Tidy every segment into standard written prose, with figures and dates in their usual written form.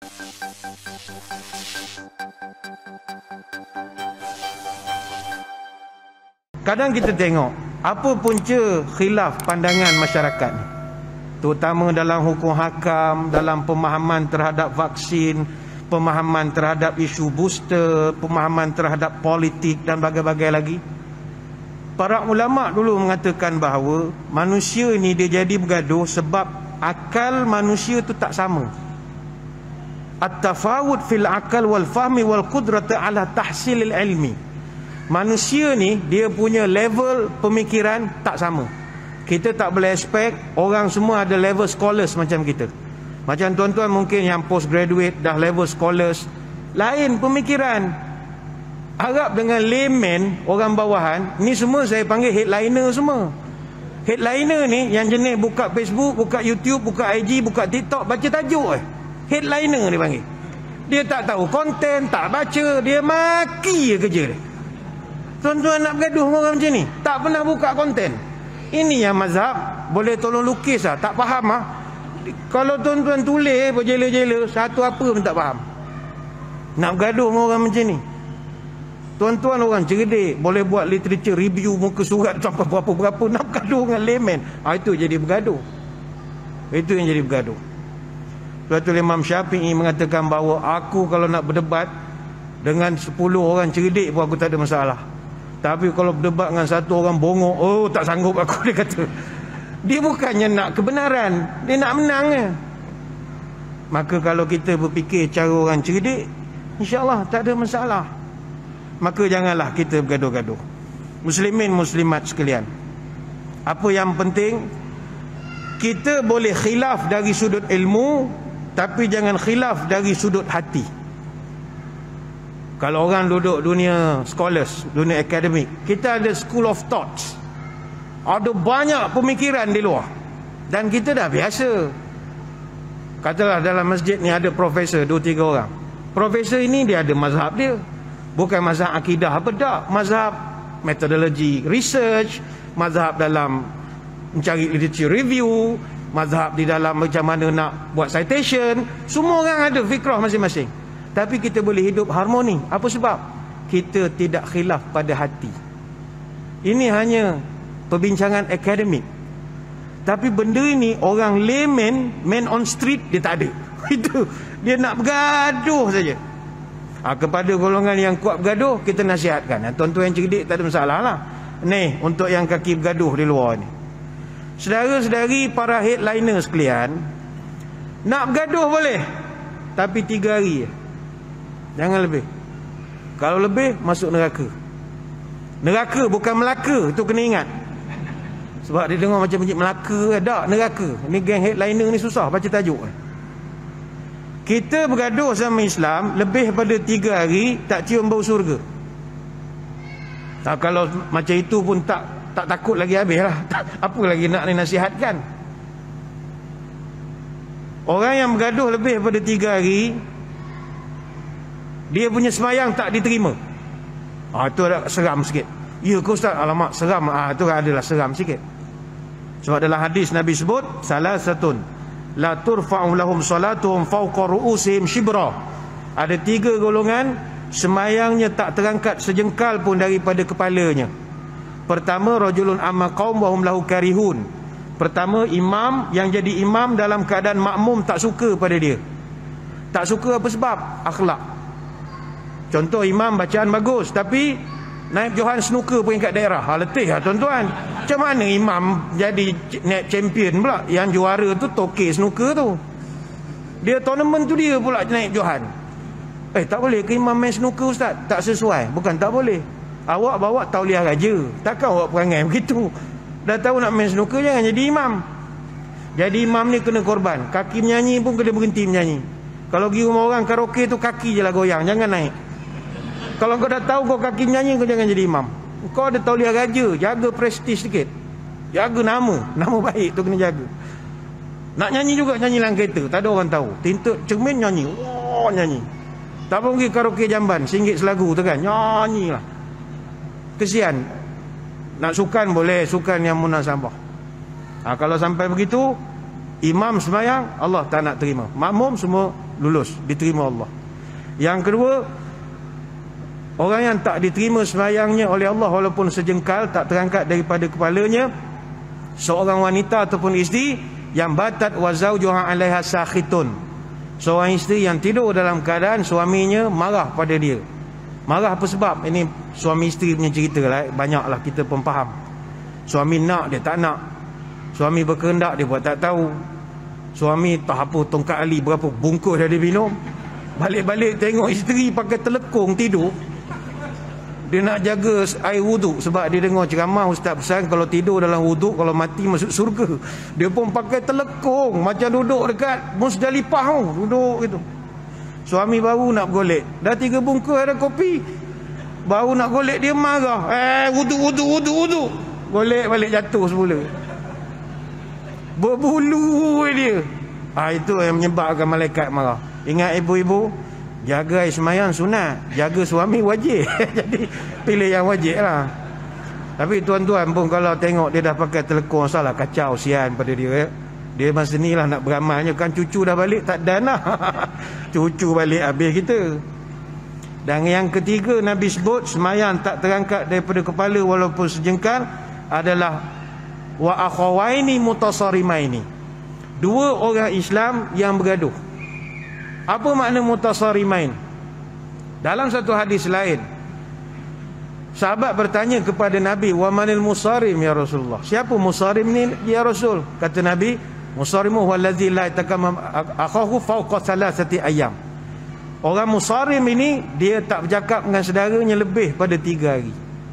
Kadang kita tengok apa punca khilaf pandangan masyarakat ni, terutama dalam hukum hakam, dalam pemahaman terhadap vaksin, pemahaman terhadap isu booster, pemahaman terhadap politik dan bagai-bagai lagi. Para ulama dulu mengatakan bahawa manusia ni dia jadi bergaduh sebab akal manusia tu tak sama. At-tafawud fil akal wal fahmi wal qudrati ala tahsilil ilmi. Manusia ni dia punya level pemikiran tak sama. Kita tak boleh expect orang semua ada level scholars macam kita. Macam tuan-tuan mungkin yang postgraduate dah level scholars, lain pemikiran. Harap dengan layman, orang bawahan, ni semua saya panggil headliner semua. Headliner ni yang jenis buka Facebook, buka YouTube, buka IG, buka TikTok, baca tajuk headliner dia panggil. Dia tak tahu konten, tak baca, dia maki je kerja dia. Tuan-tuan nak bergaduh dengan orang macam ni, tak pernah buka konten. Ini yang mazhab, boleh tolong lukis lah, tak faham lah. Kalau tuan-tuan tulis berjela-jela, satu apa pun tak faham. Nak bergaduh dengan orang macam ni. Tuan-tuan orang cerdik, boleh buat literature review muka surat sampai berapa-berapa, nak bergaduh dengan layman. Itu jadi bergaduh. Itu yang jadi bergaduh. Suatu Imam Syafi'i mengatakan bahawa aku kalau nak berdebat dengan 10 orang cerdik pun aku tak ada masalah. Tapi kalau berdebat dengan satu orang bongok, oh tak sanggup aku, dia kata. Dia bukannya nak kebenaran, dia nak menang je. Maka kalau kita berfikir cara orang cerdik, insya-Allah tak ada masalah. Maka janganlah kita bergaduh-gaduh. Muslimin muslimat sekalian, apa yang penting, kita boleh khilaf dari sudut ilmu, tapi jangan khilaf dari sudut hati. Kalau orang duduk dunia scholars, dunia akademik, kita ada school of thoughts, ada banyak pemikiran di luar, dan kita dah biasa. Katalah dalam masjid ni ada profesor 2-3 orang. Profesor ini dia ada mazhab dia, bukan mazhab akidah apa tak, mazhab metodologi research, mazhab dalam mencari literature review, mazhab di dalam macam mana nak buat citation. Semua orang ada fikrah masing-masing, tapi kita boleh hidup harmoni. Apa sebab? Kita tidak khilaf pada hati. Ini hanya perbincangan akademik. Tapi benda ini orang layman, man on street, dia tak ada. Itu dia nak bergaduh saja. Kepada golongan yang kuat bergaduh, kita nasihatkan. Tuan-tuan yang cerdik tak ada masalah lah. Ni untuk yang kaki bergaduh di luar ni, saudara-saudari para headliner sekalian, nak bergaduh boleh, tapi 3 hari je. Jangan lebih. Kalau lebih, masuk neraka. Neraka bukan Melaka, itu kena ingat. Sebab dia dengar macam Melaka, tak, neraka. Ni geng headliner ni susah baca tajuk. Kita bergaduh sama Islam lebih pada 3 hari, tak cium bau surga. Kalau macam itu pun tak takut lagi, habis lah. Apa lagi nak nasihatkan? Orang yang bergaduh lebih pada 3 hari, dia punya semayang tak diterima. Itu ada seram sikit. Ya ke Ustaz? Alamak, seram. Itu adalah seram sikit. Sebab dalam hadis Nabi sebut, salasatun la turfa'u lahum salatuhum fawqa ru'usihim shibra. Ada 3 golongan semayangnya tak terangkat sejengkal pun daripada kepalanya. Pertama, rajulun amma qaum wa hum lahu karihun. Pertama, imam yang jadi imam dalam keadaan makmum tak suka pada dia. Tak suka apa sebab? Akhlak. Contoh, imam bacaan bagus, tapi naib Johan snooker peringkat daerah. Letih lah tuan-tuan. Macam mana imam jadi naib champion pula? Yang juara tu toke snooker tu, dia tournament tu dia pula naib Johan. Tak boleh ke imam main snooker Ustaz? Tak sesuai. Bukan tak boleh, awak bawa tauliah raja, takkan awak perangai begitu. Dah tahu nak main snooker, jangan jadi imam. Jadi imam ni kena korban. Kaki menyanyi pun kena berhenti menyanyi. Kalau pergi rumah orang karaoke tu, kaki je lah goyang, jangan naik. Kalau kau dah tahu kau kaki menyanyi, kau jangan jadi imam. Kau ada tauliah raja, jaga prestis sikit, jaga nama baik tu kena jaga. Nak nyanyi juga, nyanyi dalam kereta, tak ada orang tahu. Tinta cermin nyanyi, nyanyi. Tak pun pergi karaoke Jamban, RM1 selagu tu kan, nyanyi lah. Kesian. Nak sukan boleh, sukan yang munasabah. Kalau sampai begitu, Imam sembahyang, Allah tak nak terima. Makmum semua lulus, diterima Allah. Yang kedua, orang yang tak diterima sembahyangnya oleh Allah walaupun sejengkal, tak terangkat daripada kepalanya, seorang wanita ataupun isteri yang batat wa zawjuha 'alaiha sakhitun. Seorang isteri yang tidur dalam keadaan suaminya marah pada dia. Marah apa sebab? Ini suami isteri punya cerita lah, banyaklah kita pun faham. Suami nak, dia tak nak. Suami berkehendak, dia buat tak tahu. Suami tak apa, tongkat ali berapa bungkus dah dia minum. Balik-balik tengok isteri pakai telekung tidur. Dia nak jaga air wuduk sebab dia dengar ceramah ustaz pesan kalau tidur dalam wuduk, kalau mati masuk surga. Dia pun pakai telekung macam duduk dekat Musdalifah, duduk gitu. Suami baru nak golek, dah 3 bungkus ada kopi, baru nak golek dia marah. Wuduk. Golek balik jatuh semula. Berbulu dia. Itu yang menyebabkan malaikat marah. Ingat ibu-ibu, jaga air semayang sunat, jaga suami wajib. Jadi pilih yang wajib lah. Tapi tuan-tuan pun kalau tengok dia dah pakai telekong, salah kacau sian pada dia. Dia masa ni lah nak beramalnya, kan cucu dah balik tak dan lah. Cucu balik habis kita. Dan yang ketiga Nabi sebut semayang tak terangkat daripada kepala walaupun sejengkal adalah wa akhawaini mutasarimaini, 2 orang Islam yang bergaduh. Apa makna mutasarimain? Dalam satu hadis lain, sahabat bertanya kepada Nabi, wa manil musarim ya Rasulullah? Siapa musarim ni ya Rasul? Kata Nabi, musarimu wallazi la takam akhahu fawqa 3 ayyam. Orang musarim ini dia tak bercakap dengan saudaranya lebih pada 3 hari.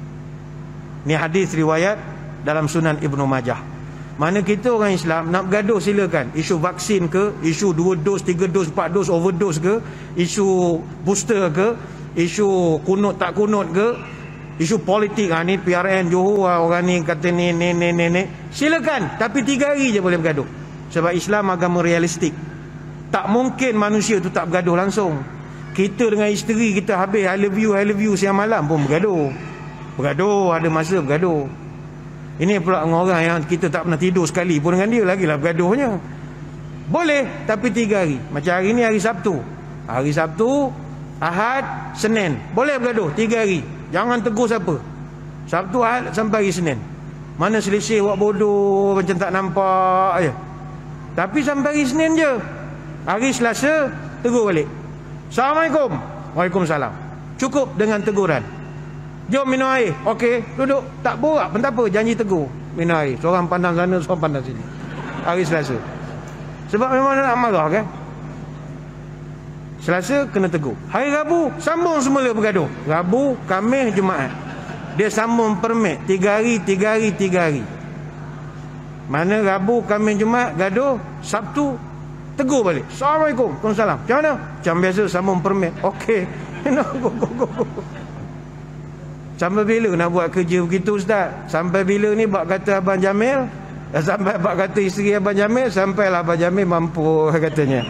Ni hadis riwayat dalam Sunan Ibnu Majah. Mana kita orang Islam nak bergaduh silakan. Isu vaksin ke, isu 2 dos, 3 dos, 4 dos, overdose ke, isu booster ke, isu kunut tak kunut ke, isu politik. Ni PRN Johor, orang ni kata ni. Silakan, tapi 3 hari je boleh bergaduh. Sebab Islam agama realistik. Tak mungkin manusia tu tak bergaduh langsung. Kita dengan isteri kita habis I love you siang malam pun bergaduh, ada masa bergaduh. Ini pula orang yang kita tak pernah tidur sekali pun dengan dia, lagilah bergaduhnya. Boleh, tapi 3 hari. Macam hari ni hari Sabtu. Hari Sabtu, Ahad, Senin. Boleh bergaduh 3 hari. Jangan tegur siapa. Sabtu, Ahad sampai hari Senin. Mana selisih buat bodoh macam tak nampak je. Tapi sampai hari Senin je. Hari Selasa tegur balik. Assalamualaikum. Waalaikumsalam. Cukup dengan teguran. Jom minum air. Okey, duduk. Tak borak pun tak apa, janji tegur. Minum air. Seorang pandang sana, seorang pandang sini. Hari Selasa. Sebab memang nak marah kan. Selasa kena tegur. Hari Rabu sambung semula bergaduh. Rabu, Khamis, Jumaat. Dia sambung permit 3 hari, 3 hari, 3 hari. Mana Rabu, Khamis, Jumaat gaduh, Sabtu tegur balik. Assalamualaikum. Waalaikumsalam. Macam mana? Macam biasa sambung permit. Okey. Go. Sampai bila nak buat kerja begitu ustaz? Sampai bila ni bak kata Abang Jamil? Sampai bak kata isteri Abang Jamil, sampailah Abang Jamil mampu katanya.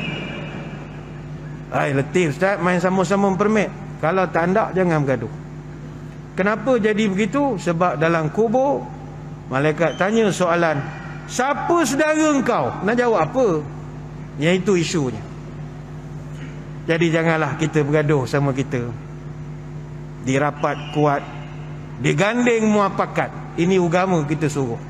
Letih ustaz main sambung-sambung permit. Kalau tak nak jangan bergaduh. Kenapa jadi begitu? Sebab dalam kubur malaikat tanya soalan, siapa saudara engkau? Nak jawab apa? Iaitu isunya. Jadi janganlah kita bergaduh sama kita. Dirapat kuat, diganding muafakat. Ini agama kita suruh.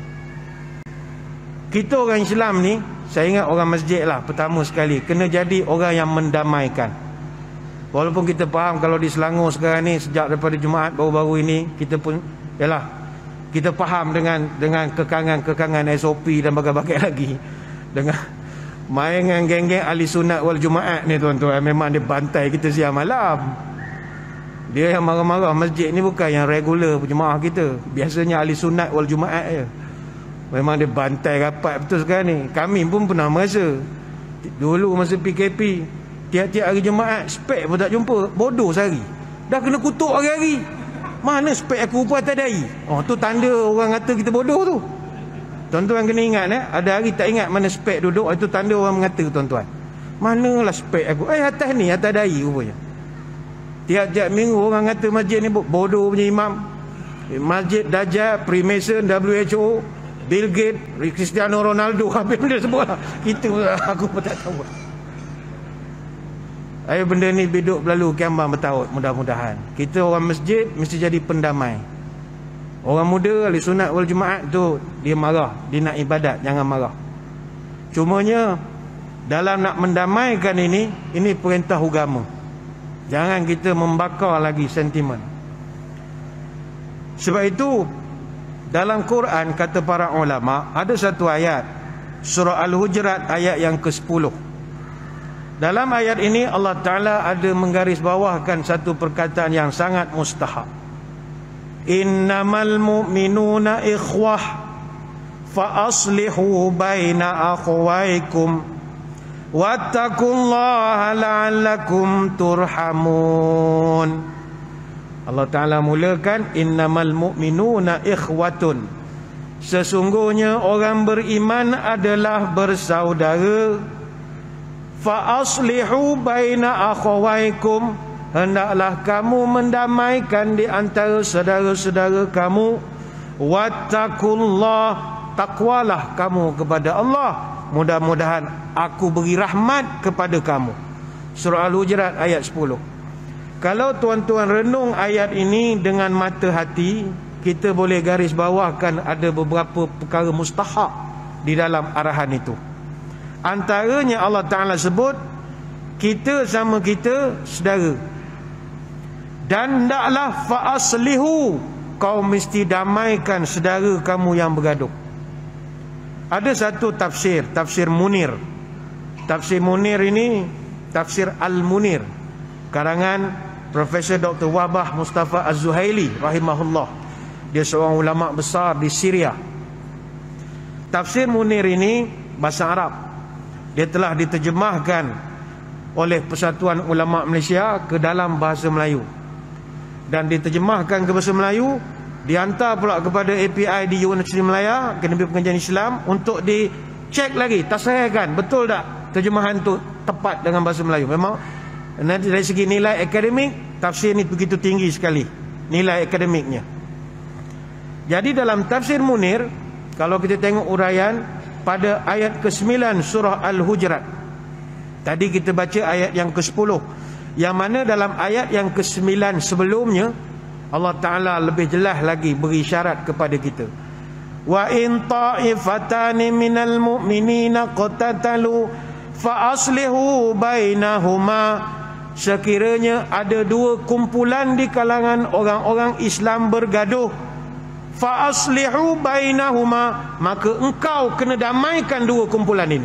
Kita orang Islam ni, saya ingat orang masjid lah pertama sekali, kena jadi orang yang mendamaikan. Walaupun kita faham kalau di Selangor sekarang ni, sejak daripada Jumaat baru-baru ini, kita pun yalah, kita faham dengan kekangan SOP dan bagai-bagai lagi. Dengan main dengan geng-geng ahli sunat wal Jumaat ni tuan-tuan, memang dia bantai kita siang malam. Dia yang marah-marah masjid ni bukan yang regular jemaah kita. Biasanya ahli sunat wal Jumaat je. Memang dia bantai rapat betul sekarang ni. Kami pun pernah merasa. Dulu masa PKP, tiap-tiap hari Jumaat spek pun tak jumpa. Bodoh sehari. Dah kena kutuk hari-hari. Mana spek aku rupa atas dahi? Tu tanda orang kata kita bodoh tu. Tuan-tuan kena ingat ada hari tak ingat mana spek duduk, itu tanda orang mengata tuan-tuan. Manalah spek aku? Atas ni, atas dahi rupanya. Tiap-tiap minggu orang kata masjid ni bodoh punya imam. Masjid Dajjal, Freemason, WHO. Bill Gates, Cristiano Ronaldo, habis benda semua lah. Itu aku pun tak tahu. Ayo benda ni biduk berlalu kiamat bertaut, mudah-mudahan. Kita orang masjid mesti jadi pendamai. Orang muda ahli sunat wal Jumaat tu dia marah, dia nak ibadat, jangan marah. Cumanya dalam nak mendamaikan ini perintah agama. Jangan kita membakar lagi sentimen. Sebab itu dalam Quran kata para ulama ada satu ayat surah Al-Hujurat ayat yang ke-10. Dalam ayat ini Allah Ta'ala ada menggarisbawahkan satu perkataan yang sangat mustahab. Innamal mu'minuna ikhwah fa aslihu baina akhwaikum wattaqullaha la'allakum turhamun. Allah Ta'ala mulakan innamal mu'minuna ikhwatun. Sesungguhnya orang beriman adalah bersaudara. Fa aslihu baina akhawaikum. Hendaklah kamu mendamaikan di antara saudara-saudara kamu. Wattaqullah. Takwalah kamu kepada Allah. Mudah-mudahan aku beri rahmat kepada kamu. Surah Al-Hujurat ayat 10. Kalau tuan-tuan renung ayat ini dengan mata hati, kita boleh garis bawahkan ada beberapa perkara mustahab di dalam arahan itu. Antaranya Allah Ta'ala sebut kita sama kita saudara. Dan hendaklah fa'aslihu, kau mesti damaikan saudara kamu yang bergaduh. Ada satu tafsir, tafsir Munir. Tafsir Munir ini tafsir Al-Munir, karangan Profesor Dr. Wahbah Mustafa Az-Zuhaili rahimahullah. Dia seorang ulama besar di Syria. Tafsir Munir ini bahasa Arab. Dia telah diterjemahkan oleh Persatuan Ulama Malaysia ke dalam bahasa Melayu. Dan diterjemahkan ke bahasa Melayu, dihantar pula kepada API di Universiti Malaya, Akademi Pengajian Islam, untuk dicek lagi, tasahihkan betul tak terjemahan tu tepat dengan bahasa Melayu. Memang dari segi nilai akademik, tafsir ni begitu tinggi sekali nilai akademiknya. Jadi dalam tafsir Munir, kalau kita tengok uraian pada ayat ke-9 surah Al-Hujurat, tadi kita baca ayat yang ke-10, yang mana dalam ayat yang ke-9 sebelumnya Allah Ta'ala lebih jelas lagi beri syarat kepada kita. Wa in ta'ifatani minal mu'minina qatatalu fa aslihu bainahuma. Sekiranya ada dua kumpulan di kalangan orang-orang Islam bergaduh, fa aslihu bainahuma, maka engkau kena damaikan dua kumpulan ini.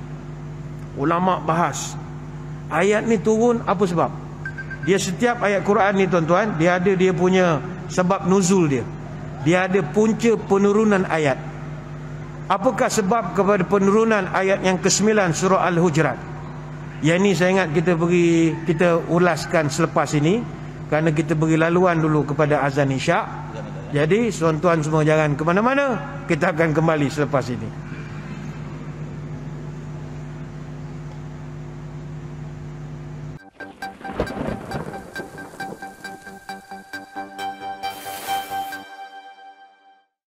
Ulama bahas ayat ni turun apa sebab? Dia setiap ayat Quran ni tuan-tuan, dia ada dia punya sebab nuzul dia. Dia ada punca penurunan ayat. Apakah sebab kepada penurunan ayat yang ke-9 surah Al-Hujurat? Yang ini saya ingat kita ulaskan selepas ini, kerana kita beri laluan dulu kepada azan isyak. Jadi tuan-tuan semua jangan ke mana-mana, kita akan kembali selepas ini.